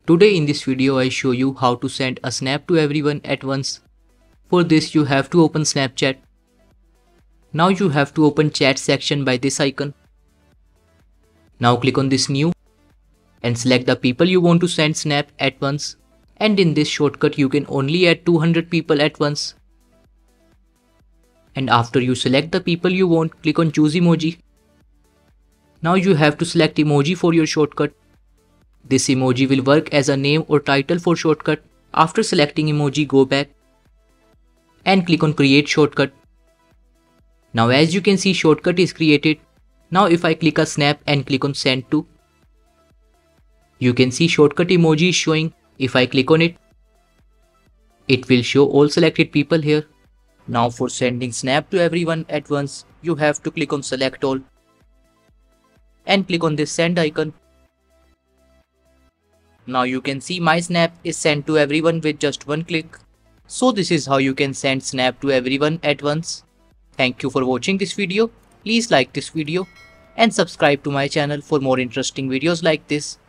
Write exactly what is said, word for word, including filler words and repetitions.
Today in this video I show you how to send a snap to everyone at once. For this you have to open Snapchat. Now you have to open chat section by this icon. Now click on this new and select the people you want to send snap at once. And in this shortcut you can only add two hundred people at once. And after you select the people you want, click on choose emoji. Now you have to select emoji for your shortcut. This emoji will work as a name or title for shortcut. After selecting emoji, go back and click on create shortcut. Now as you can see, shortcut is created. Now if I click a snap and click on send to, you can see shortcut emoji is showing. If I click on it, it will show all selected people here. Now for sending snap to everyone at once, you have to click on select all and click on this send icon. Now you can see my snap is sent to everyone with just one click. So this is how you can send snap to everyone at once. Thank you for watching this video. Please like this video and subscribe to my channel for more interesting videos like this.